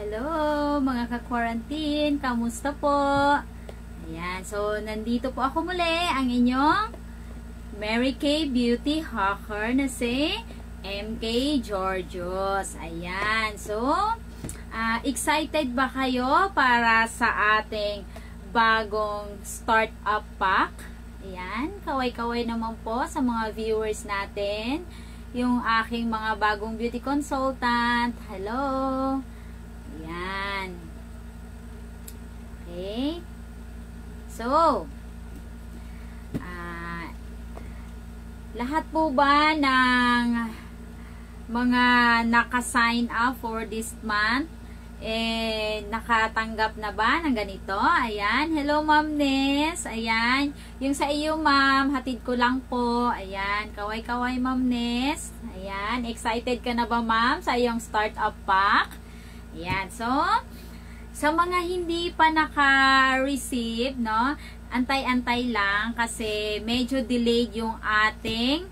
Hello mga ka-quarantine, kamusta po? Ayan, so nandito po ako muli, ang inyong Mary Kay Beauty Hacker na si MK Georgios. Ayan, so excited ba kayo para sa ating bagong startup pack? Ayan, kaway-kaway naman po sa mga viewers natin. Yung aking mga bagong beauty consultant. Hello! Ayan. Okay. So, lahat po ba ng mga naka-sign up for this month, nakatanggap na ba ng ganito? Ayan. Hello, Ma'am Ness. Ayan. Yung sa iyo, Ma'am, hatid ko lang po. Ayan. Kaway-kaway, Ma'am Ness. Ayan. Excited ka na ba, Ma'am, sa iyong startup pack? Ayan. So, sa mga hindi pa naka-receive, no, antay-antay lang kasi medyo delayed yung ating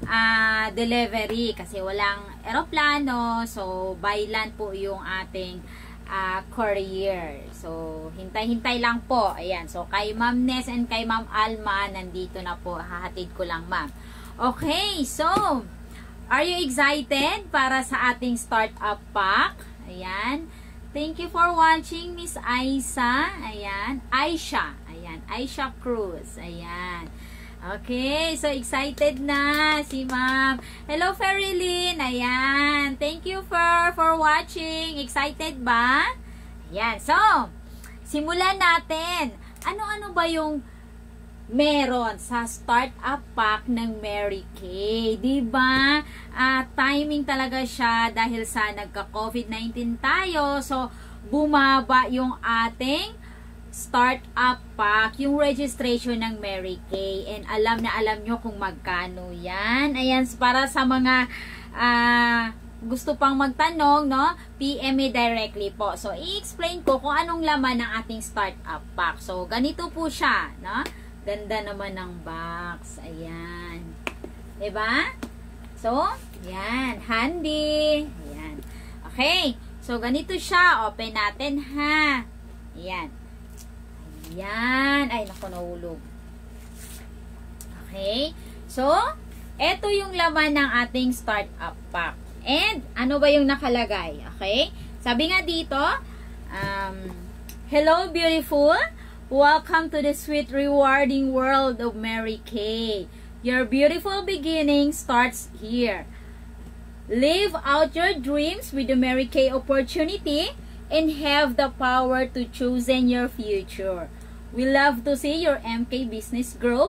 delivery kasi walang eroplano. So, by land po yung ating courier. So, hintay-hintay lang po. Ayan. So, kay Ma'am Ness and kay Ma'am Alma, nandito na po. Hahatid ko lang, Ma'am. Okay. So, are you excited para sa ating startup pack? Ayan. Thank you for watching, Miss Aisa. Ayan. Aisha. Ayan. Aisha Cruz. Ayan. Okay. So, excited na si Ma'am. Hello, Ferilyn. Ayan. Thank you for watching. Excited ba? Ayan. So, simulan natin. Ano-ano ba yung meron sa startup pack ng Mary Kay? Diba? Timing talaga siya dahil sa nagka-COVID-19 tayo. So, bumaba yung ating startup pack, yung registration ng Mary Kay. And alam na alam nyo kung magkano yan. Ayan, para sa mga gusto pang magtanong, no, PM me directly po. So, i-explain ko kung anong laman ng ating startup pack. So, ganito po siya, no? Ganda naman ng box. Ayan. Diba? So, yan. Handy. Ayan. Okay. So, ganito siya. Open natin, ha. Ayan. Ayan. Ay, naku, nahulog. Okay. So, eto yung laman ng ating startup pack. And, ano ba yung nakalagay? Okay. Sabi nga dito, hello, beautiful. Welcome to the sweet, rewarding world of Mary Kay. Your beautiful beginning starts here. Live out your dreams with the Mary Kay opportunity and have the power to choose in your future. We love to see your MK business grow.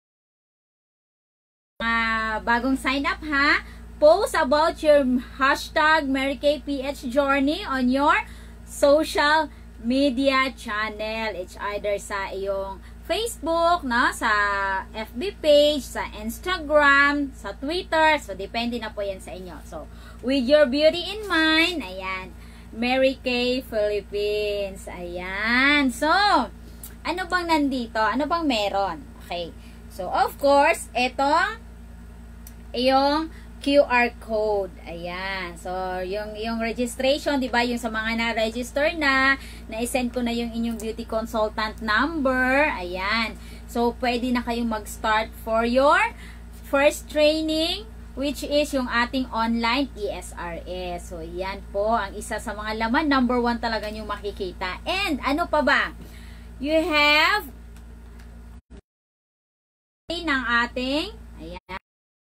Bagong sign up, ha? Post about your hashtag Mary Kay PH journey on your social media channel. It's either sa iyong Facebook, no? Sa FB page, sa Instagram, sa Twitter. So, depende na po yan sa inyo. So, with your beauty in mind, ayan, Mary Kay Philippines. Ayan. So, ano bang nandito? Ano bang meron? Okay. So, of course, ito, yung QR code. Ayan. So, yung registration, di ba? Yung sa mga na-register na-send ko na yung inyong beauty consultant number. Ayan. So, pwede na kayong mag-start for your first training, which is yung ating online ESRS. So, yan po ang isa sa mga laman. Number 1 talaga yung makikita. And, ano pa ba? You have ng ating, ayan,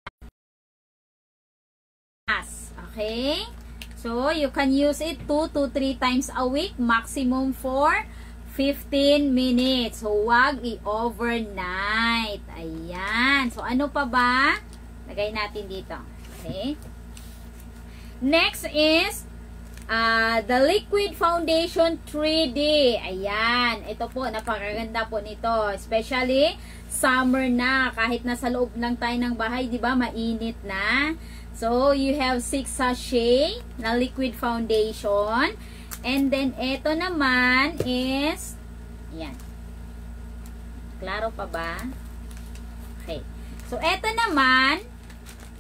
okay? So, you can use it 2 to 3 times a week, maximum for 15 minutes. So, wag i-overnight. Ayan. So, ano pa ba? Lagay natin dito. Okay? Next is the Liquid Foundation 3D. Ayan. Ito po, napakaganda po nito. Especially, summer na. Kahit nasa loob lang tayo ng bahay, di ba? Mainit na. So, you have 6 sachet na liquid foundation. And then, ito naman is, ayan. Klaro pa ba? Okay. So, ito naman,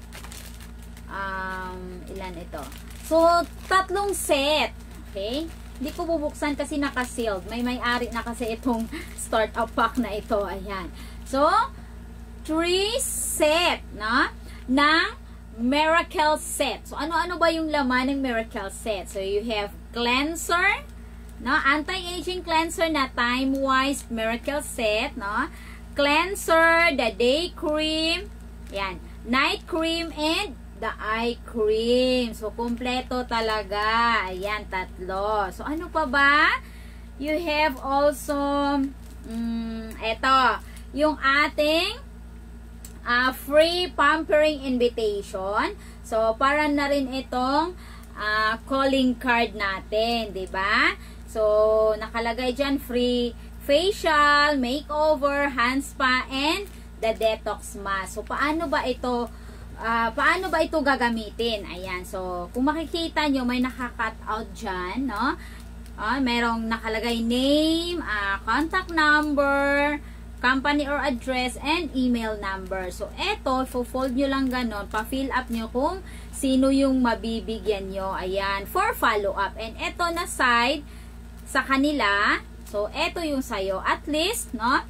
ilan ito? So, 3 set. Okay? Hindi ko bubuksan kasi naka-sealed. May-ari na kasi itong startup pack na ito. Ayan. So, 3 set, no? Ng Miracle Set. So, ano-ano ba yung laman ng Miracle Set? So, you have cleanser, no? Anti-aging cleanser na time-wise Miracle Set, no? Cleanser, the day cream, yan, night cream, and the eye cream. So, kompleto talaga. Ayan, 3. So, ano pa ba? You have also, eto, yung ating free pampering invitation. So, para na rin itong calling card natin, 'di ba? So, nakalagay diyan free facial, makeover, hand spa, and the detox mask. So, paano ba ito gagamitin? Ayan. So, kung makikita nyo, may naka-cut out diyan, no? Merong nakalagay name, contact number, company or address, and email number. So, eto, fold nyo lang ganon, pa-fill up nyo kung sino yung mabibigyan nyo. Ayan, for follow-up. And eto na side sa kanila. So, eto yung sayo. At least, no,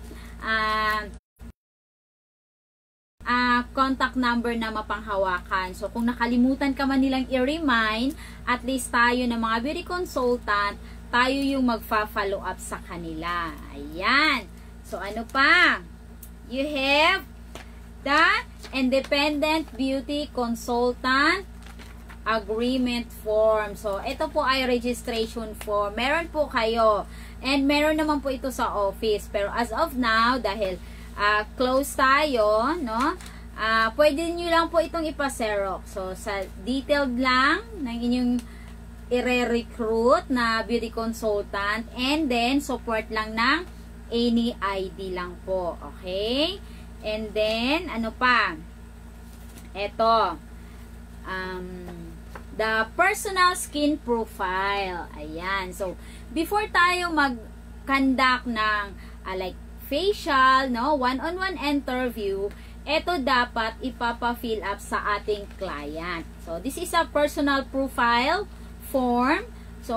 contact number na mapanghawakan. So, kung nakalimutan ka man nilang i-remind, at least tayo na mga beauty consultant, tayo yung magfa-follow up sa kanila. Ayan. So, ano pa? You have the Independent Beauty Consultant Agreement Form. So, ito po ay registration form. Meron po kayo. And meron naman po ito sa office. Pero as of now, dahil close tayo, no? Pwede nyo lang po itong ipa-xerox. So, sa detailed lang ng inyong i-recruit na beauty consultant. And then, support lang ng any ID lang po. Okay? And then, ano pa? Ito. The personal skin profile. Ayan. So, before tayo mag-conduct ng like facial, no? One-on-one interview, ito dapat ipapa-fill up sa ating client. So, this is a personal profile form. So,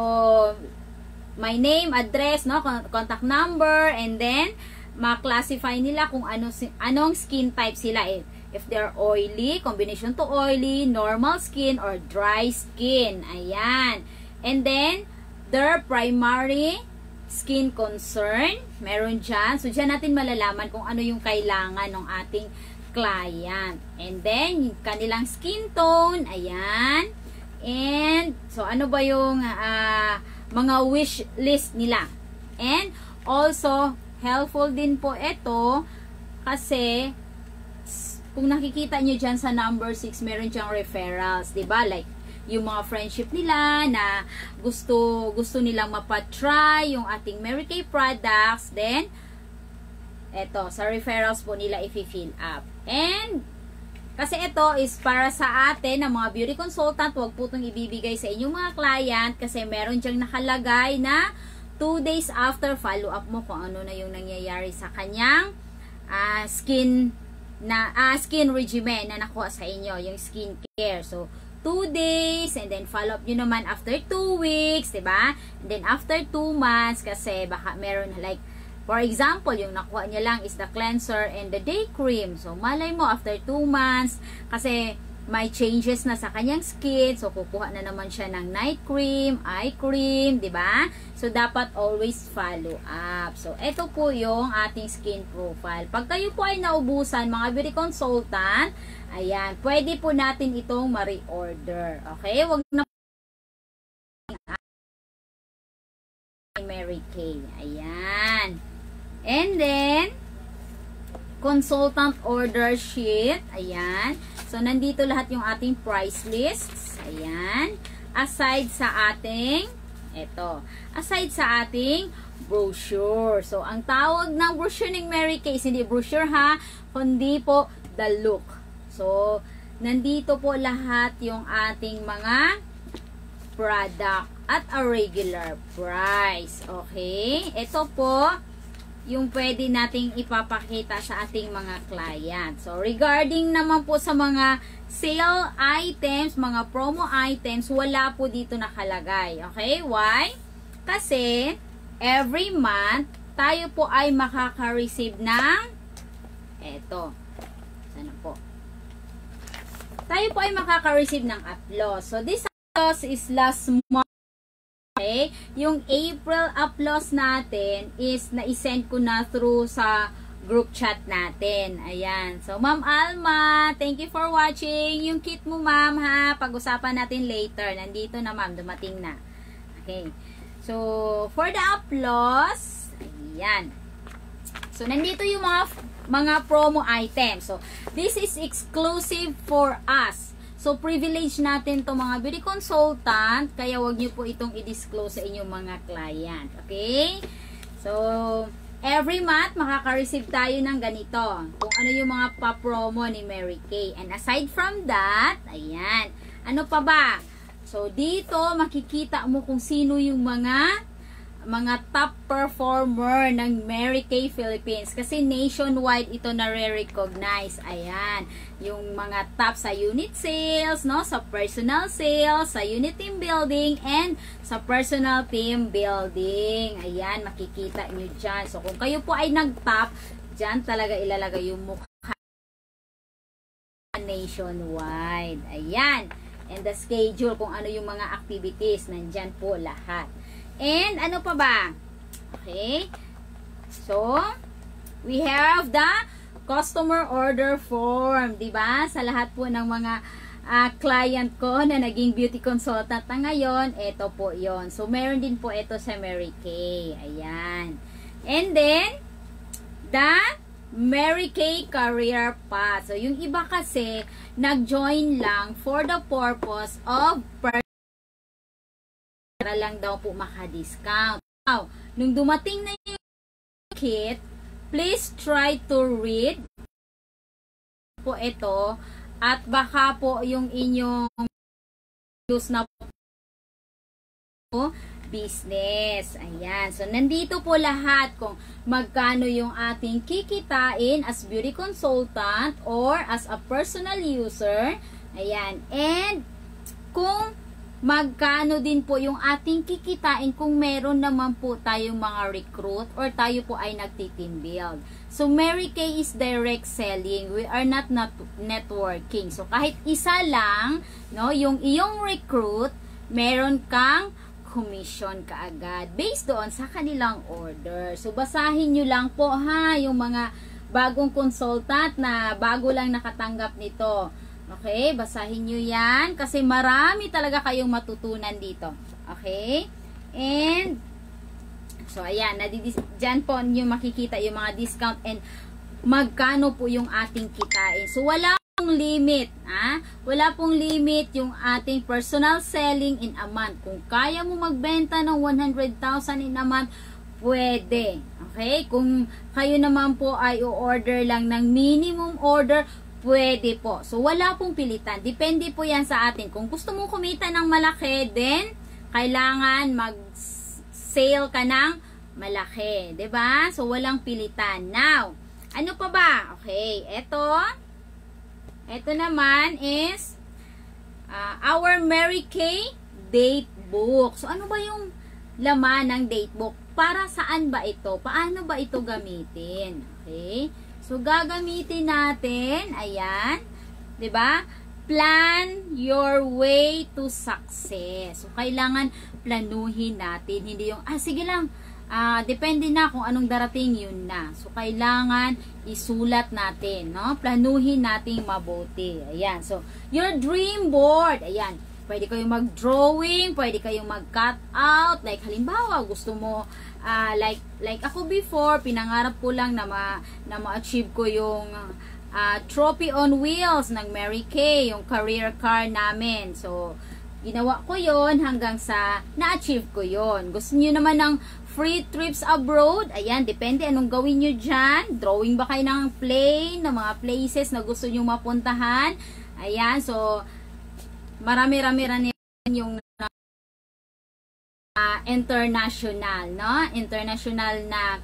my name, address, no, contact number, and then ma-classify nila kung anong skin type sila. If they're oily, combination to oily, normal skin, or dry skin. Ayan. And then, their primary skin concern. Meron dyan. So, dyan natin malalaman kung ano yung kailangan ng ating client. And then, yung kanilang skin tone. Ayan. And, so, ano ba yung mga wish list nila. And also, helpful din po ito kasi kung nakikita nyo dyan sa number 6, meron dyang referrals, diba? Like, yung mga friendship nila na gusto nilang mapatry yung ating Mary Kay products, then, eto, sa referrals po nila i-fill up. And, kasi ito is para sa atin na mga beauty consultant, huwag po itong ibibigay sa inyong mga client kasi meron dyang nakalagay na 2 days after follow-up mo kung ano na yung nangyayari sa kanyang skin regimen na nakuha sa inyo, yung skin care. So, 2 days, and then follow-up nyo naman after 2 weeks, diba? And then after 2 months, kasi baka meron like, for example, yung nakuha niya lang is the cleanser and the day cream. So, malay mo, after 2 months, kasi may changes na sa kanyang skin. So, kukuha na naman siya ng night cream, eye cream, diba? So, dapat always follow up. So, ito po yung ating skin profile. Pag kayo po ay naubusan, mga beauty consultant, ayan, pwede po natin itong ma-reorder. Okay? Wag na Mary Kay. Ayan. And then, consultant order sheet. Ayan. So, nandito lahat yung ating price lists. Ayan. Aside sa ating, aside sa ating brochure. So, ang tawag ng brochure ng Mary Kay, hindi brochure ha, kundi po the look. So, nandito po lahat yung ating mga product at a regular price. Okay? Ito po yung pwede nating ipapakita sa ating mga client. So, regarding naman po sa mga sale items, mga promo items, wala po dito nakalagay. Okay? Why? Kasi, every month, tayo po ay makaka-receive ng eto. Sana po. Tayo po ay makaka-receive ng upload. So, this upload is last month. Okay? Yung April upload natin is na-send ko na through sa group chat natin. Ayan. So, Ma'am Alma, thank you for watching. Yung kit mo, ma'am, ha? Pag-usapan natin later. Nandito na, ma'am. Dumating na. Okay. So, for the uploads, ayan. So, nandito yung mga promo items. So, this is exclusive for us. So, privilege natin to mga beauty consultant. Kaya, wag nyo po itong i-disclose sa inyong mga client. Okay? So, every month, makaka-receive tayo ng ganito. Kung ano yung mga pa-promo ni Mary Kay. And aside from that, ayan. Ano pa ba? So, dito, makikita mo kung sino yung mga top performer ng Mary Kay Philippines. Kasi nationwide ito na re-recognize. Ayan. Yung mga top sa unit sales, no? Sa personal sales, sa unit team building, and sa personal team building. Ayan, makikita nyo dyan. So, kung kayo po ay nag-top, dyan talaga ilalagay yung mukha nationwide. Ayan. And the schedule, kung ano yung mga activities, nandyan po lahat. And, ano pa ba? Okay. So, we have the customer order form. Diba? Sa lahat po ng mga client ko na naging beauty consultant na ngayon, ito po yon. So, meron din po ito sa Mary Kay. Ayan. And then, the Mary Kay Career Path. So, yung iba kasi, nag-join lang for the purpose of para lang daw po maka-discount. Now, nung dumating na yung kit, please try to read po ito at baka po yung inyong use na po business. Ayan. So, nandito po lahat kung magkano yung ating kikitain as beauty consultant or as a personal user. Ayan. And, kung magkano din po yung ating kikitain kung meron naman po tayong mga recruit or tayo po ay nagti-team build. So, Mary Kay is direct selling. We are not networking. So, kahit isa lang, no, yung iyong recruit, meron kang commission kaagad based doon sa kanilang order. So, basahin nyo lang po ha, yung mga bagong consultant na bago lang nakatanggap nito. Okay? Basahin nyo yan kasi marami talaga kayong matutunan dito. Okay? And, so, ayan, dyan po nyo makikita yung mga discount and magkano po yung ating kitain. So, wala pong limit. Wala pong limit yung ating personal selling in a month. Kung kaya mo magbenta ng 100,000 in a month, pwede. Okay? Kung kayo naman po ay o-order lang ng minimum order, pwede po. So, wala pong pilitan. Depende po yan sa atin. Kung gusto mong kumita ng malaki, then, kailangan mag-sale ka ng malaki. 'Di ba? So, walang pilitan. Now, ano pa ba? Okay, ito naman is our Mary Kay date book. So, ano ba yung laman ng date book? Para saan ba ito? Paano ba ito gamitin? Okay? So, gagamitin natin, ayan, 'di ba? Plan your way to success. So, kailangan planuhin natin. Hindi yung, sige lang, depende na kung anong darating, yun na. So, kailangan isulat natin, no? Planuhin natin mabuti. Ayan. So, your dream board. Ayan. Pwede kayong mag-drawing, pwede kayong mag-cut out. Like, halimbawa, gusto mo, like ako before, pinangarap ko lang na ma-achieve ko yung trophy on wheels ng Mary Kay, yung career car namin. So, ginawa ko yon hanggang sa na-achieve ko yon. Gusto niyo naman ng free trips abroad? Ayan, depende anong gawin nyo dyan. Drawing ba kayo ng plane, ng mga places na gusto nyo mapuntahan? Ayan, so, marami-rami yung international, no? International na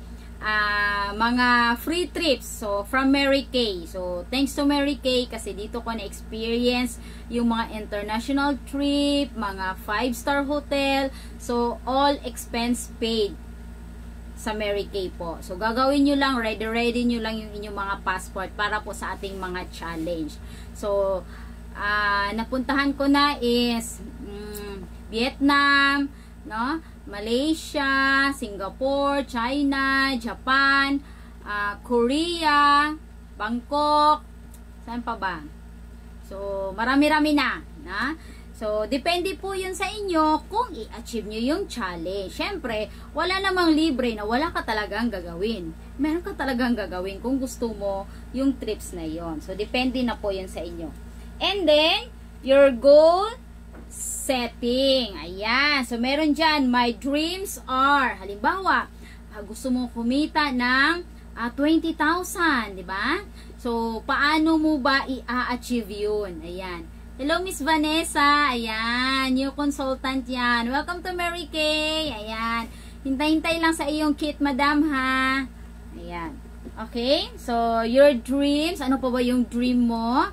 mga free trips. So, from Mary Kay. So, thanks to Mary Kay kasi dito ko na-experience yung mga international trip, mga 5-star hotel. So, all expense paid sa Mary Kay po. So, gagawin nyo lang, ready nyo lang yung inyong mga passport para po sa ating mga challenge. So, napuntahan ko na is Vietnam, no? Malaysia, Singapore, China, Japan, Korea, Bangkok, saan pa ba? So, marami-rami na. So, depende po yun sa inyo kung i-achieve nyo yung challenge. Siyempre, wala namang libre na wala ka talagang gagawin. Meron ka talagang gagawin kung gusto mo yung trips na yon. So, depende na po yun sa inyo. And then, your goal setting. Ayan. So, meron dyan, my dreams are, halimbawa, gusto mo kumita ng 20,000, di ba? So, paano mo ba i-achieve yun? Ayan. Hello, Miss Vanessa. Ayan, new consultant yan. Welcome to Mary Kay. Ayan. Hintay-hintay lang sa iyong kit, madam, ha? Ayan. Okay? So, your dreams. Ano pa ba yung dream mo?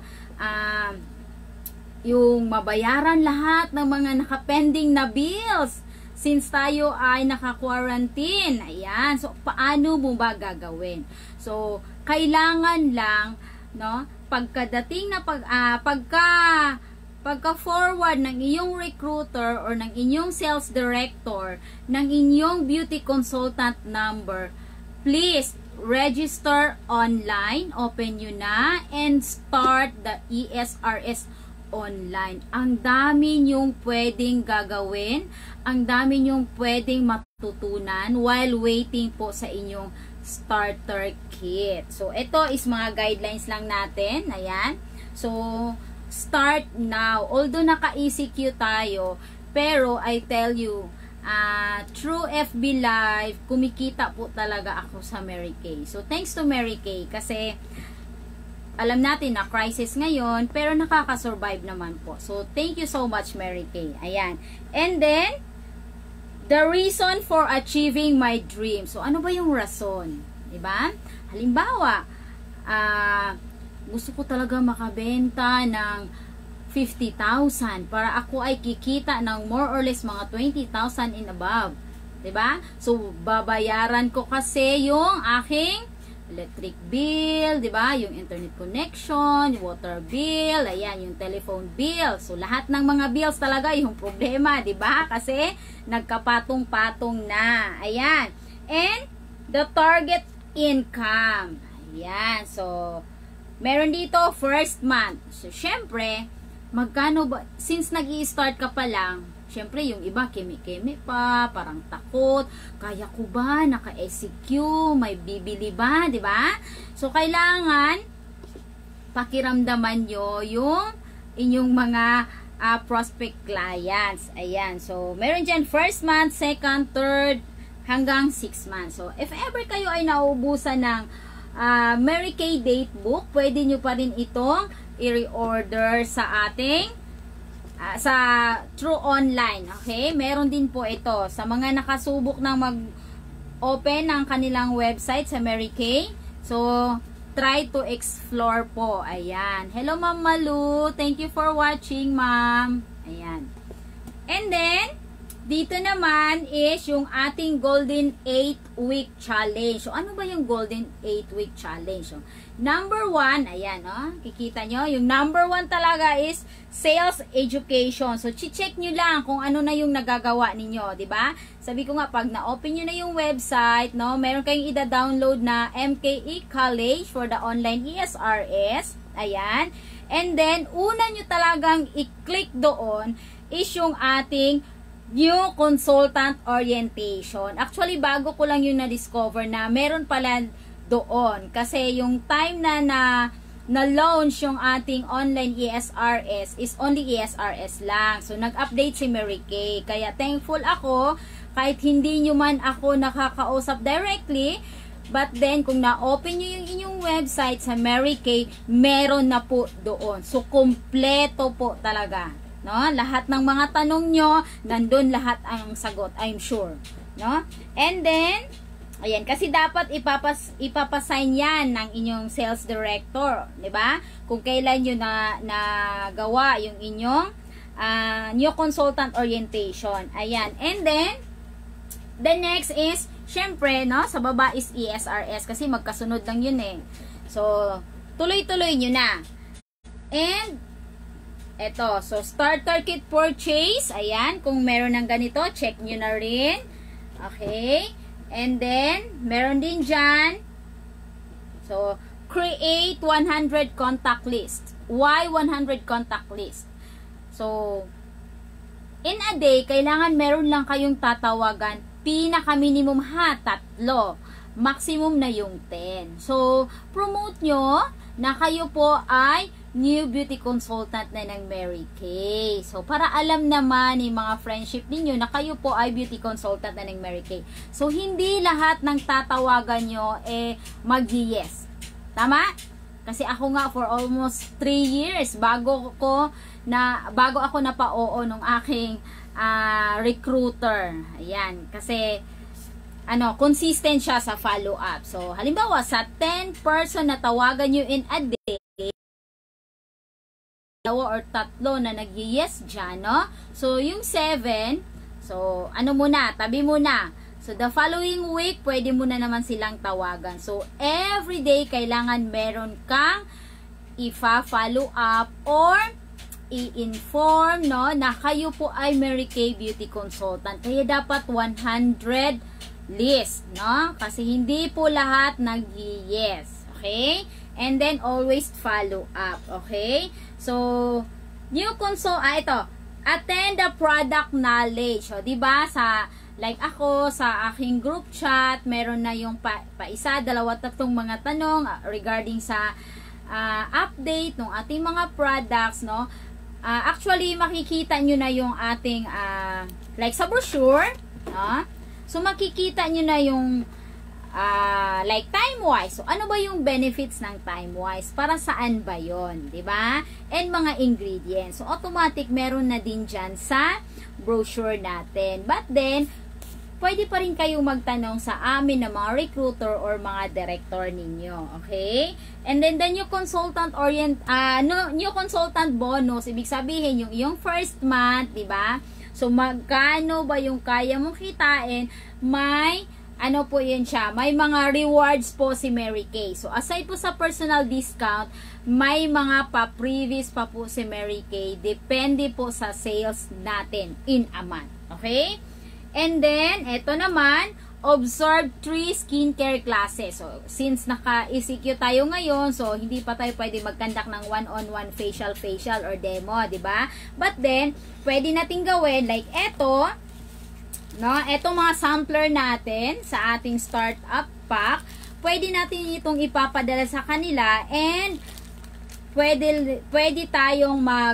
Yung mabayaran lahat ng mga nakapending na bills since tayo ay naka-quarantine. Ayan. So, paano mo ba gagawin? So, kailangan lang, no, pagkadating na pagka-forward ng iyong recruiter or ng inyong sales director ng inyong beauty consultant number, please register online, open nyo na, and start the ESRS online. Ang dami nyong pwedeng gagawin, ang dami nyong pwedeng matutunan while waiting po sa inyong starter kit. So, ito is mga guidelines lang natin. Ayan. So, start now. Although naka-ECQ tayo, pero I tell you, through FB Live, kumikita po talaga ako sa Mary Kay. So, thanks to Mary Kay kasi alam natin na crisis ngayon, pero nakaka-survive naman po. So, thank you so much, Mary Kay. Ayan. And then, the reason for achieving my dream. So, ano ba yung rason? Diba? Halimbawa, gusto ko talaga makabenta ng 50,000 para ako ay kikita ng more or less mga 20,000 in above. Diba? So, babayaran ko kasi yung aking electric bill, di ba? Yung internet connection, yung water bill, ayan, yung telephone bill. So, lahat ng mga bills talaga yung problema, di ba? Kasi, nagkapatong-patong na. Ayan. And, the target income. Ayan. So, meron dito, first month. So, syempre, magkano ba? Since nag-i-start ka pa lang, syempre, yung iba, kemi-kemi pa, parang takot, kaya ko ba, naka-ECQ, may bibili ba, di ba? So, kailangan, pakiramdaman nyo yung inyong mga prospect clients. Ayan, so, meron dyan, first month, second, third, hanggang 6 months. So, if ever kayo ay nauubusan ng Mary Kay date book, pwede nyo pa rin itong i-reorder sa ating sa True Online, okay? Meron din po ito sa mga nakasubok ng mag-open ng kanilang website sa Mary Kay. So, try to explore po. Ayan. Hello, Ma'am Malu. Thank you for watching, Ma'am. Ayan. And then, dito naman is yung ating Golden 8-Week Challenge. So, ano ba yung Golden 8-Week Challenge? So, number 1, ayan, oh, kikita nyo, yung number 1 talaga is sales education. So, check nyo lang kung ano na yung nagagawa ninyo, di ba? Sabi ko nga, pag na-open nyo na yung website, no, meron kayong ida-download na MKE College for the online ESRS. Ayan. And then, una nyo talagang i-click doon is yung ating new consultant orientation. Actually, bago ko lang yung na-discover na meron pala doon. Kasi yung time na launch yung ating online ESRS is only ESRS lang. So, nag-update si Mary Kay. Kaya thankful ako kahit hindi nyo man ako nakakausap directly. But then, kung na-open nyo yung inyong website sa Mary Kay, meron na po doon. So, kompleto po talaga. No? Lahat ng mga tanong nyo, nandun lahat ang sagot, I'm sure. No? And then, Ayan, kasi dapat ipapasign yan ng inyong sales director, 'di ba? Kung kailan nyo nagawa yung inyong new consultant orientation. Ayan. And then the next is syempre, no, sa baba is ESRS kasi magkasunod lang yun eh. So, tuloy-tuloy nyo na. And eto, so starter kit purchase, ayan, kung meron ng ganito, check nyo na rin. Okay? And then, meron din dyan. So, create 100 contact list. Why 100 contact list? So, in a day, kailangan meron lang kayong tatawagan. Pinaka-minimum tatlo. Maximum na yung 10. So, promote nyo na kayo po ay new beauty consultant na ng Mary Kay. So, para alam naman ni mga friendship ninyo na kayo po ay beauty consultant na ng Mary Kay. So, hindi lahat ng tatawagan nyo mag-yes. Tama? Kasi ako nga for almost 3 years bago ako napa-oo nung aking recruiter. Ayan. Kasi consistent siya sa follow-up. So, halimbawa, sa 10 person na tawagan nyo in a day, 2 or 3 na nag-yes dyan, no? So, yung 7, so, tabi muna. So, the following week, pwede mo na naman silang tawagan. So, every day, kailangan meron kang ifa-follow up or i-inform, no, na kayo po ay Mary Kay Beauty Consultant. Kaya dapat 100 list, no? Kasi hindi po lahat nag-yes. Okay? And then, always follow up. Okay? So, ito, attend the product knowledge. O, diba, like ako, sa aking group chat, meron na yung isa, 2, 3 mga tanong regarding sa update ng ating mga products, no? Actually, makikita nyo na yung ating, like sa brochure, no? So, makikita nyo na yung like time-wise. So, ano ba yung benefits ng time-wise? Para saan ba yon, diba? And mga ingredients. So, automatic meron na din dyan sa brochure natin. But then, pwede pa rin kayong magtanong sa amin na mga recruiter or mga director ninyo. Okay? And then, the new consultant new consultant bonus, ibig sabihin, yung iyong first month, diba? So, magkano ba yung kaya mong kitain? May po yun siya, may mga rewards po si Mary Kay. So, aside po sa personal discount, may mga pa-previous pa po si Mary Kay. Depende po sa sales natin in a month. Okay? And then, eto naman, observe 3 skincare classes. So, since naka-ECQ tayo ngayon, so, hindi pa tayo pwede mag-conduct ng one-on-one facial or demo, diba? But then, pwede natin gawin, like eto, no, etong mga sampler natin sa ating startup pack, pwede natin itong ipapadala sa kanila and pwede tayong mag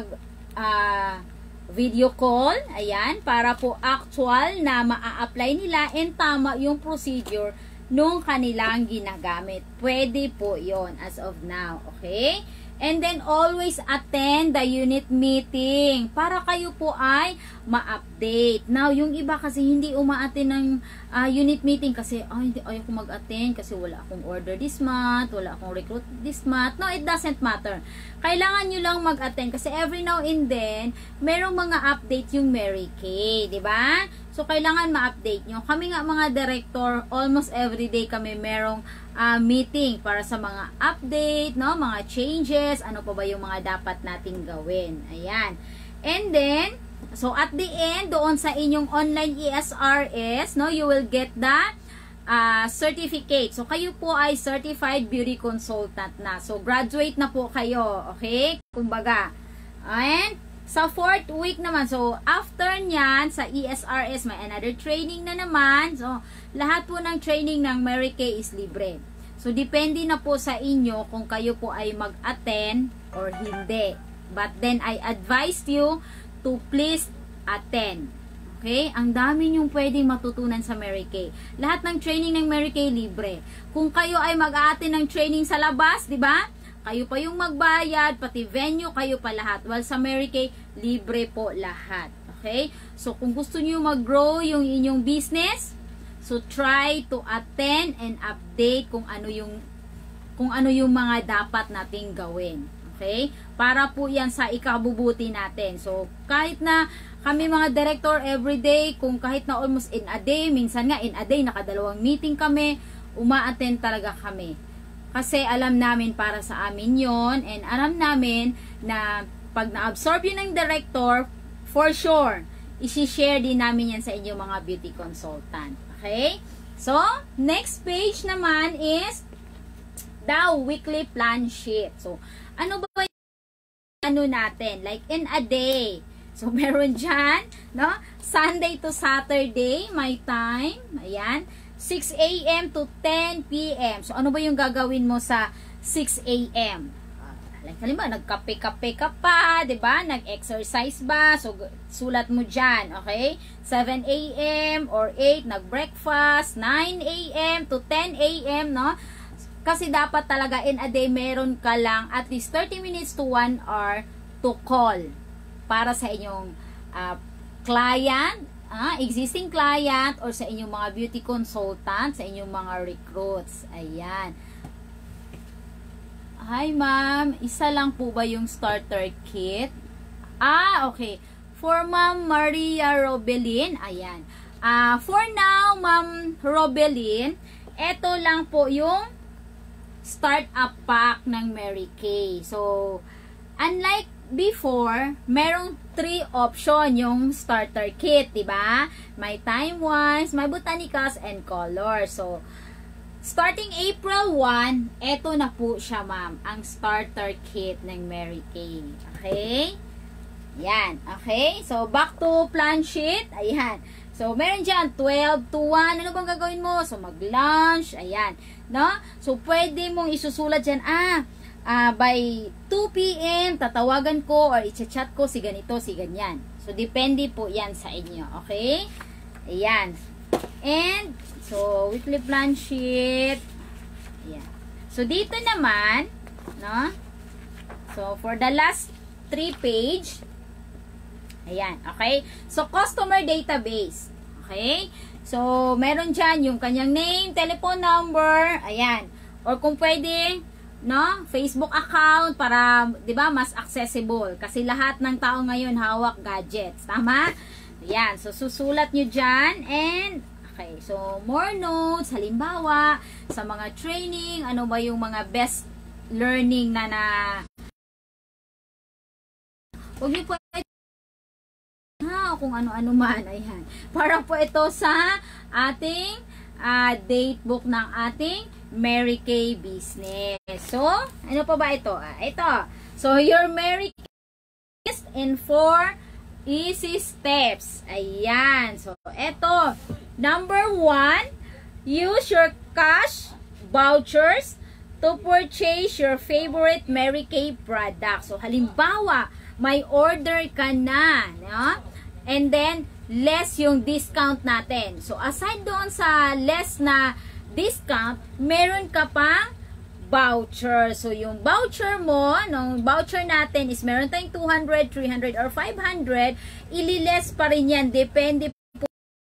video call, ayan, para po actual na maa-apply nila and tama yung procedure nung kanilang ginagamit. Pwede po yon as of now, okay? And then, always attend the unit meeting para kayo po ay ma-update. Now, yung iba kasi hindi uma-attend ng unit meeting kasi, hindi ayoko mag-attend kasi wala akong order this month, wala akong recruit this month. No, it doesn't matter. Kailangan nyo lang mag-attend kasi every now and then, merong mga update yung Mary Kay, di ba? So, kailangan ma-update nyo. Kami nga mga director, almost every day kami merong meeting para sa mga update, no, mga changes, ano pa ba yung mga dapat nating gawin. Ayan. And then, so at the end, doon sa inyong online ESRS, no, you will get the certificate. So, kayo po ay Certified Beauty Consultant na. So, graduate na po kayo. Okay? Kumbaga. And, sa 4th week naman, so after nyan, sa ESRS, may another training na naman. So, lahat po ng training ng Mary Kay is libre. So, depende na po sa inyo kung kayo po ay mag-attend or hindi. But then, I advise you to please attend. Okay? Ang dami nyong pwedeng matutunan sa Mary Kay. Lahat ng training ng Mary Kay libre. Kung kayo ay mag-attend ng training sa labas, di ba? Kayo pa yung magbayad, pati venue, kayo pa lahat. While sa Mary Kay, libre po lahat. Okay? So, kung gusto nyo mag-grow yung inyong business, So, try to attend and update kung ano yung mga dapat nating gawin. Okay? Para po yan sa ikabubuti natin. So, kahit na kami mga director everyday, kung kahit na almost in a day, minsan nga in a day, nakadalawang meeting kami, uma-attend talaga kami. Kasi alam namin para sa amin yon, and alam namin na pag na-absorb yun ng director, for sure, isi-share din namin yan sa inyo mga beauty consultant. Okay? So, next page naman is the weekly plan sheet. So, ano ba yung natin? Like in a day. So, meron dyan, no? Sunday to Saturday, my time. Ayan. 6 a.m. to 10 p.m. So, ano ba yung gagawin mo sa 6 a.m.? Like, halimbawa, nagkape-kape ka pa, diba? Nag-exercise ba? So, sulat mo dyan, okay? 7 a.m. or 8, nag-breakfast. 9 a.m. to 10 a.m., no? Kasi dapat talaga in a day, meron ka lang at least 30 minutes to 1 hour to call para sa inyong client, existing client, or sa inyong mga beauty consultant, sa inyong mga recruits. Ayan. Hi, ma'am. Isa lang po ba yung starter kit? Okay. For Ma'am Maria Robelin, ayan. For now, Ma'am Robelin, eto lang po yung start-up pack ng Mary Kay. So, unlike before, merong 3 option yung starter kit, diba? May time-wise, may botanicals, and color. So, starting April 1, eto na po siya, ma'am, ang starter kit ng Mary Kay. Okay? Yan. Okay? So, back to plan sheet. Ayan. So, meron dyan, 12 to 1. Ano bang gagawin mo? So, mag-lunch. Ayan. No? So, pwede mong isusulat dyan, by 2 p.m., tatawagan ko or i-chat ko si ganito, si ganyan. So, depende po yan sa inyo. Okay? Ayan. And, so, weekly plan sheet. Ayan. So, dito naman, no? So, for the last 3 page, ayan, okay? So, customer database. Okay? So, meron dyan yung kanyang name, telephone number, ayan. Or kung pwede, no? Facebook account para, di ba, mas accessible. Kasi lahat ng tao ngayon hawak gadgets. Tama? Ayan. So, susulat nyo dyan. And, okay. So, more notes. Halimbawa, sa mga training, ano ba yung mga best learning na huwag nyo po kung ano-ano man, ayan. Para po ito sa ating date book ng ating Mary Kay business. So, ano pa ba ito? Ito. So, your Mary Kay in 4 easy steps. Ayan. So, ito. Number 1, use your cash vouchers to purchase your favorite Mary Kay product. So, halimbawa, may order ka na, no? And then, less yung discount natin. So, aside doon sa less na discount, meron ka pang voucher. So, yung voucher mo, nung voucher natin is meron tayong 200, 300, or 500, ililess pa rin yan. Depende po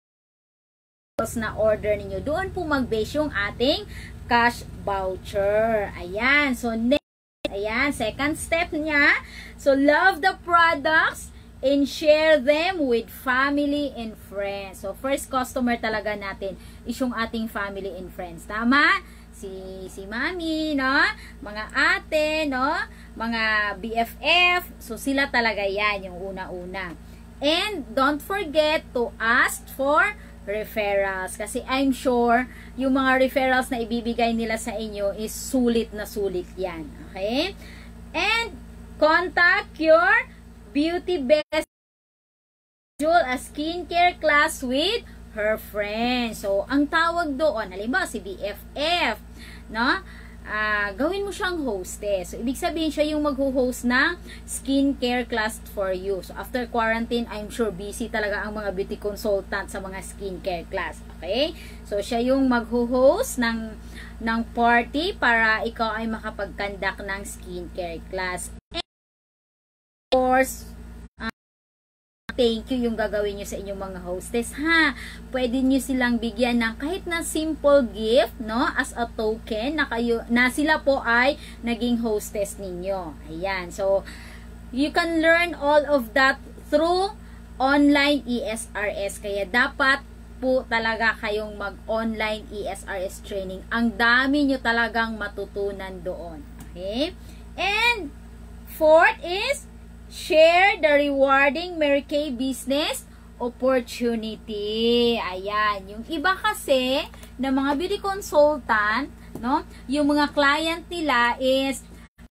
na order ninyo. Doon po mag-base yung ating cash voucher. Ayan. So, next, ayan, second step niya. So, love the products and share them with family and friends. So, first customer talaga natin is yung ating family and friends. Tama? Si mami, no? Mga ate, no? Mga BFF. So, sila talaga yan, yung una-una. And, don't forget to ask for referrals. Kasi I'm sure, yung mga referrals na ibibigay nila sa inyo is sulit na sulit yan. Okay? And, contact your beauty best a skincare class with her friends. So, ang tawag doon, halimbawa si BFF, no? Gawin mo siyang hostess. So, ibig sabihin siya yung magho-host ng skincare class for you. So, after quarantine, I'm sure busy talaga ang mga beauty consultant sa mga skincare class. Okay? So, siya yung magho-host ng party para ikaw ay makapag-conduct ng skincare class. And, of course, thank you yung gagawin nyo sa inyong mga hostess, ha. Pwede nyo silang bigyan ng kahit na simple gift, no, as a token na sila po ay naging hostess ninyo. Ayan. So, you can learn all of that through online ESRS. Kaya dapat po talaga kayong mag-online ESRS training. Ang dami nyo talagang matutunan doon. Okay? And fourth is share the rewarding Mary Kay business opportunity. Ayan. Yung iba kasi na mga beauty consultant, no? Yung mga client nila is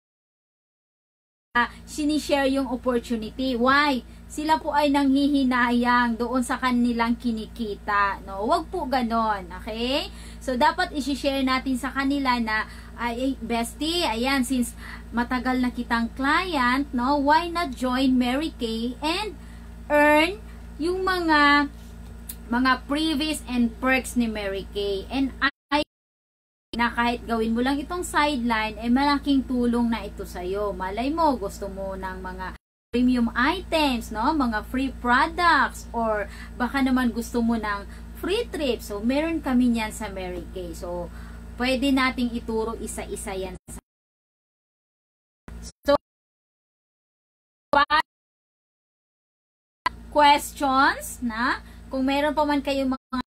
sinishare yung opportunity. Why? Sila po ay nanghihinayang doon sa kanilang kinikita. No? Huwag po ganon. Okay? So, dapat isi-share natin sa kanila na ay, bestie, ayan, since matagal na kitang client, no, why not join Mary Kay and earn yung mga previous and perks ni Mary Kay. And na kahit gawin mo lang itong sideline, eh malaking tulong na ito sa'yo. Malay mo, gusto mo ng mga premium items, no, mga free products, or baka naman gusto mo ng free trip. So, meron kami niyan sa Mary Kay. So, pwede nating ituro isa-isa yan. So, questions, na kung meron pa man kayong mga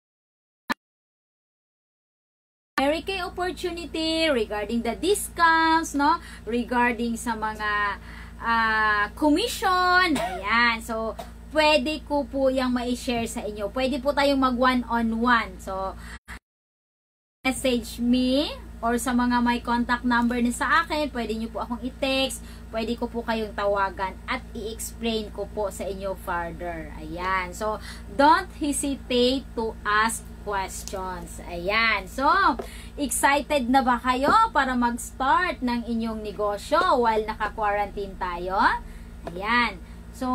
Mary Kay opportunity regarding the discounts, no, regarding sa mga commission, ayan. So, pwede ko po yung ma-share sa inyo. Pwede po tayong mag one-on-one. So, message me or sa mga may contact number na sa akin, pwede nyo po akong i-text, pwede ko po kayong tawagan at i-explain ko po sa inyo further. Ayan. So, don't hesitate to ask questions. Ayan. So, excited na ba kayo para mag-start ng inyong negosyo while naka-quarantine tayo? Ayan. So,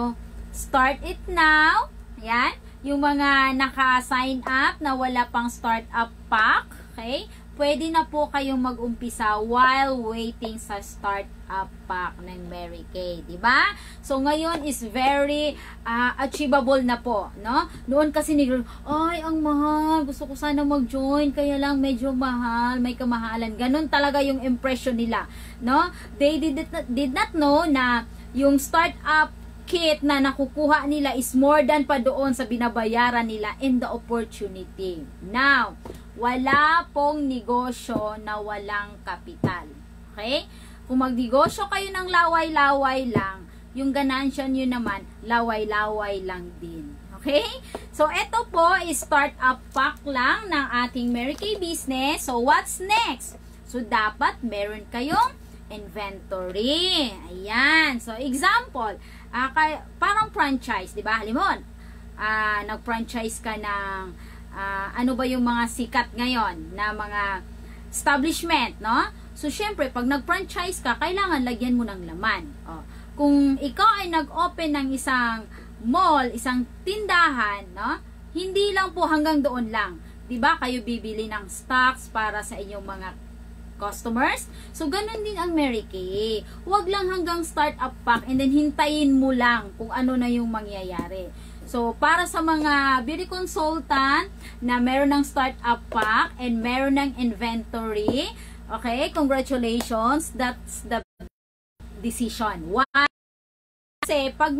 start it now. Ayan. Yung mga naka-sign up na wala pang startup pack, okay? Pwede na po kayong mag-umpisa while waiting sa startup pack ng Mary Kay, di ba? So ngayon is very achievable na po, no? Noon kasi ay, ang mahal, gusto ko sana mag-join, kaya lang medyo mahal, may kamahalan. Ganun talaga yung impression nila, no? They did not know na yung startup kit na nakukuha nila is more than pa doon sa binabayaran nila in the opportunity. Now, wala pong negosyo na walang kapital. Okay? Kung magnegosyo kayo ng laway-laway lang, yung ganansya nyo naman, laway-laway lang din. Okay? So, ito po is startup pack lang ng ating Mary Kay business. So, what's next? So, dapat meron kayong inventory. Ayan. So, example, parang franchise, di ba? Halimbawa, nag-franchise ka ng ano ba yung mga sikat ngayon na mga establishment, no? So, syempre, pag nag-franchise ka, kailangan lagyan mo ng laman. O, kung ikaw ay nag-open ng isang mall, isang tindahan, no? Hindi lang po hanggang doon lang. Di ba? Kayo bibili ng stocks para sa inyong mga customers. So, ganun din ang Mary Kay. Huwag lang hanggang startup pack and then hintayin mo lang kung ano na yung mangyayari. So, para sa mga beauty consultant na meron ng startup pack and meron ng inventory, okay, congratulations. That's the decision. Why? Kasi, pag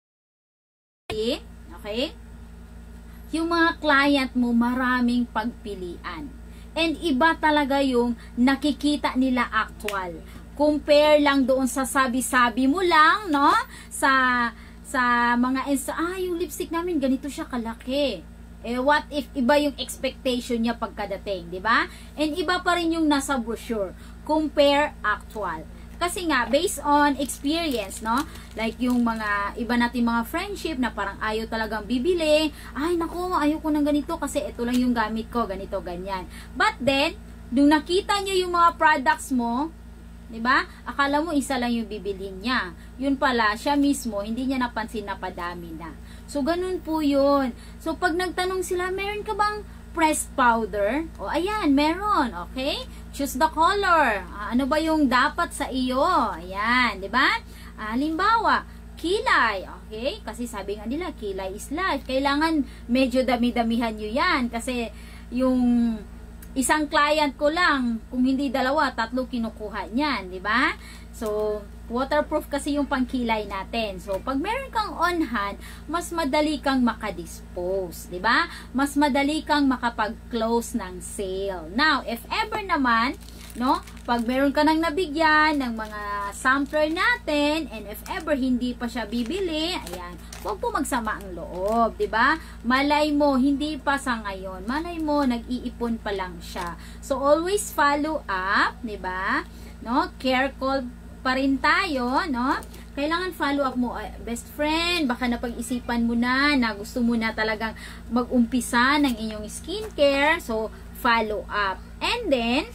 may, okay, yung mga client mo maraming pagpilian. And iba talaga yung nakikita nila actual. Compare lang doon sa sabi-sabi mo lang, no? Sa mga yung lipstick namin ganito siya kalaki. Eh what if iba yung expectation niya pagkadating, 'di ba? And iba pa rin yung nasa brochure. Compare actual. Kasi nga based on experience, no? Like yung mga iba nating mga friendship na parang ayaw talagang bibili. Ay nako, ayaw ko ng ganito kasi ito lang yung gamit ko, ganito ganyan. But then, nung nakita niyo yung mga products mo, 'di ba? Akala mo isa lang yung bibilhin niya. Yun pala, siya mismo hindi niya napansin na padami na. So ganun po 'yun. So pag nagtanong sila, meron ka bang pressed powder? O ayan, meron. Okay? Choose the color. Ano ba yung dapat sa iyo? Ayan, 'di ba? Halimbawa, kilay. Okay? Kasi sabi nga nila, kilay is life. Kailangan medyo dami-damihan nyo yan. Kasi yung isang client ko lang, kung hindi dalawa, 3 kinukuha niyan, di ba? So, waterproof kasi yung pangkilay natin. So, pag meron kang on hand, mas madali kang makadispose, di ba? Mas madali kang makapag-close ng sale. Now, if ever naman, no, pag meron ka nang nabigyan ng mga sampler natin, and if ever hindi pa siya bibili, ayan, huwag po magsama ang loob, di ba? Malay mo, hindi pa sa ngayon. Malay mo, nag-iipon pa lang siya. So, always follow up, di ba? No, care call pa rin tayo, no? Kailangan follow up mo, best friend, baka napag-isipan mo na gusto mo na talagang mag-umpisa ng inyong skincare, so follow up. And then,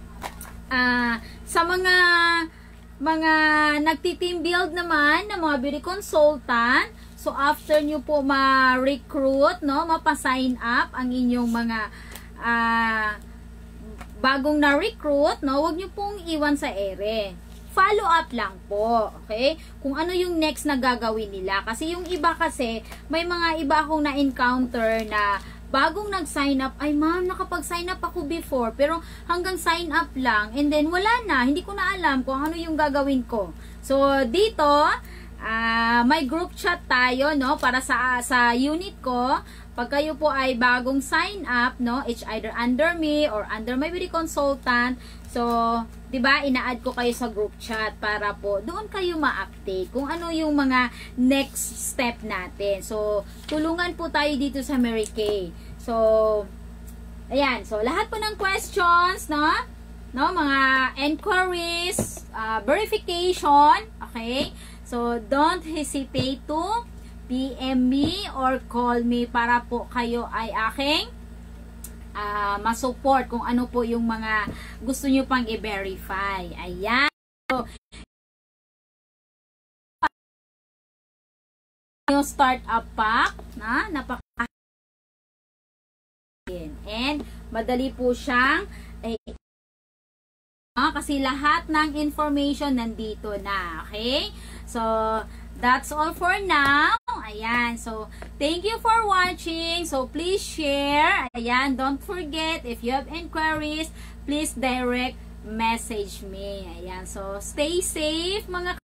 sa mga nagti-team build naman na mga beauty consultant, so after nyo po ma-recruit, no, mapa-sign up ang inyong mga bagong na-recruit, no, huwag nyo pong iwan sa ere. Follow up lang po, okay? Kung ano yung next na gagawin nila. Kasi yung iba kasi, may mga iba akong na-encounter na bagong nag-sign up, ay ma'am, nakapag-sign up ako before, pero hanggang sign up lang, and then wala na, hindi ko na alam kung ano yung gagawin ko. So, dito, may group chat tayo, no, para sa unit ko. Pag kayo po ay bagong sign up, no, it's either under me or under my beauty consultant. So, 'di ba, ina-add ko kayo sa group chat para po doon kayo ma-update kung ano yung mga next step natin. So, tulungan po tayo dito sa Mary Kay. So, ayan. So, lahat po ng questions, no, mga enquiries, verification, okay? So, don't hesitate to PM me or call me para po kayo ay aking masupport kung ano po yung mga gusto nyo pang i-verify. Ayan. So, yung startup pack na napaka and madali po siyang kasi lahat ng information nandito na. Okay? So, that's all for now. Ayan. So, thank you for watching. So, please share. Ayan. Don't forget, if you have inquiries, please direct message me. Ayan. So, stay safe mga